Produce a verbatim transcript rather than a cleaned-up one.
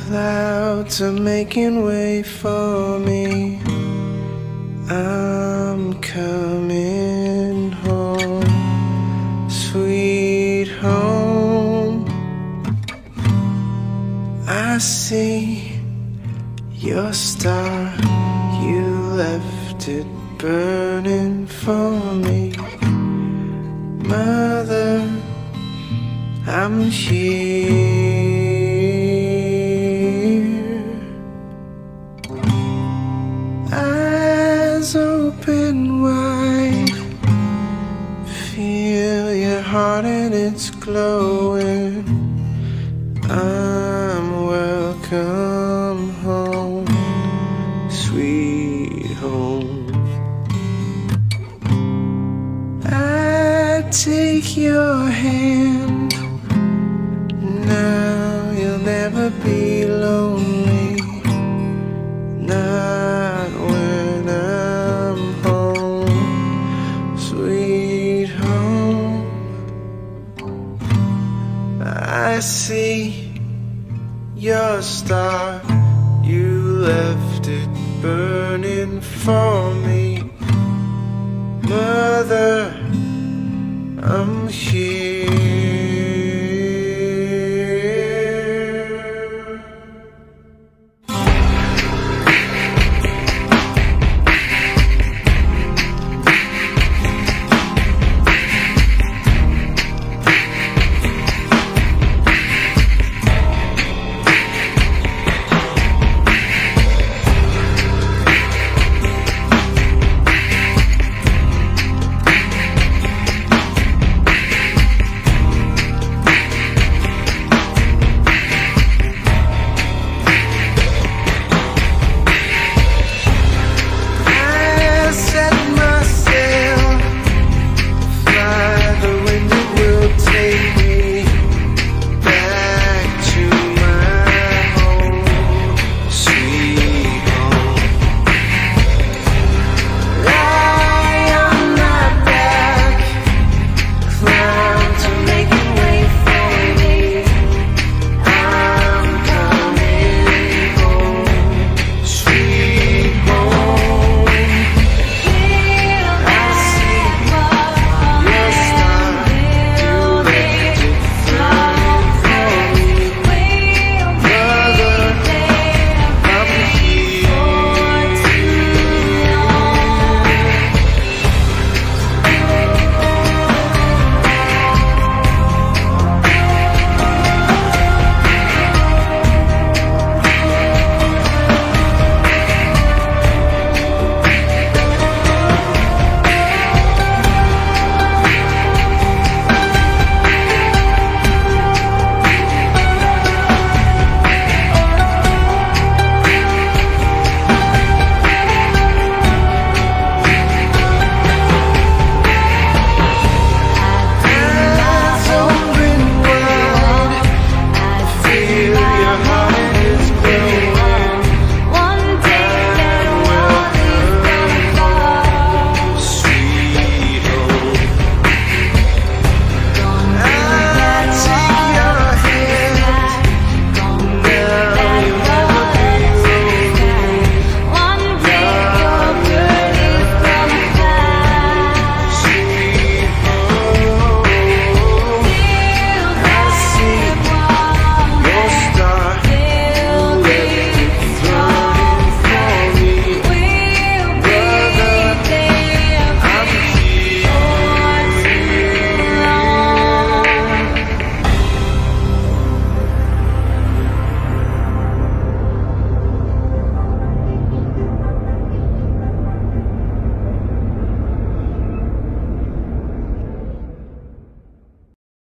Clouds are making way for me. I'm coming home, sweet home. I see your star, you left it burning for me. Mother, I'm here. Eyes open wide, feel your heart and it's glowing. I'm welcome home, sweet home. I take your hand, now you'll never be lonely. Not when I'm home, sweet home. I see your star, you left it burning for me. Mother, I'm here.